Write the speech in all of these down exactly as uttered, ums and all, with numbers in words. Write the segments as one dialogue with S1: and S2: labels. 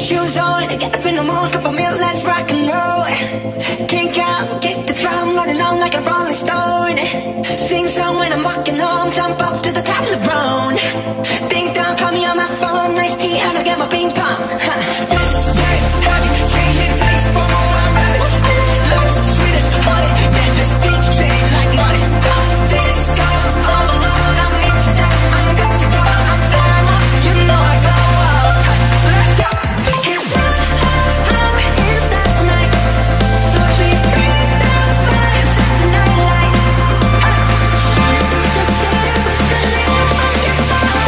S1: shoes on, get up in the morning, cup of milk, let's rock and roll. Kink out, kick the drum, rolling on like a rolling stone. Sing song when I'm walking home, jump up to the top of the brown. Ding dong, call me on my phone, nice tea and I'll get my ping pong. Huh. This is very heavy, can't hit the bass, but I'm ready. Life's sweet as honey, man, this beat chain like money. This go all alone, I'm into that, I'm good to go, I'm down, you know I go. So let's go. It's on, it's that tonight. So sweet, bring down the fire, set the night light. Shine through the city with the lit on your soul.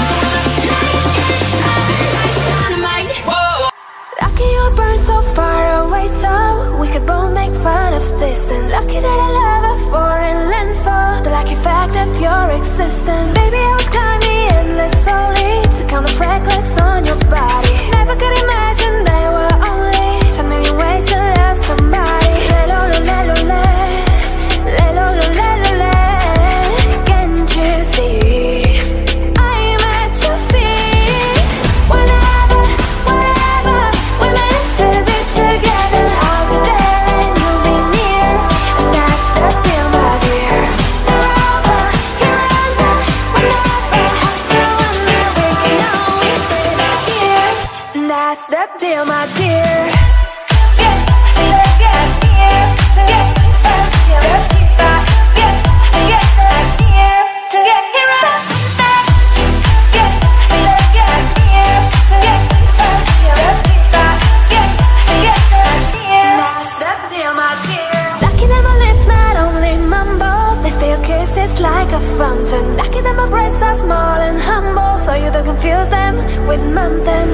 S1: Light it like dynamite. Whoa.
S2: Lucky you burn so far away, so we could both make fun of distance. Lucky that I love a foreign land for the lucky fact of your existence. Baby, I would climb the endless slowly to count the freckles on your body. Never could imagine there were only ten million ways to love somebody. Le lo lo le lo le, le lo lo le lo le. Can't you see? I'm at your feet. Whenever, whenever we're meant to be together, I'll be there and you'll be near. And that's the deal, my dear. You're over, you're under, whenever have to wonder, we can always stay right here. And that's the deal, my dear. Yeah, yeah, yeah, yeah, to get this stuff, yeah, yeah, yeah, yeah, to get here up. Yeah, yeah, yeah, yeah, to get this stuff, yeah, yeah, yeah, yeah, that's the deal, my dear. Lucky that my lips not only mumble, they spill kisses like a fountain. Lucky that my breasts are small and humble, so you don't confuse them with mountains.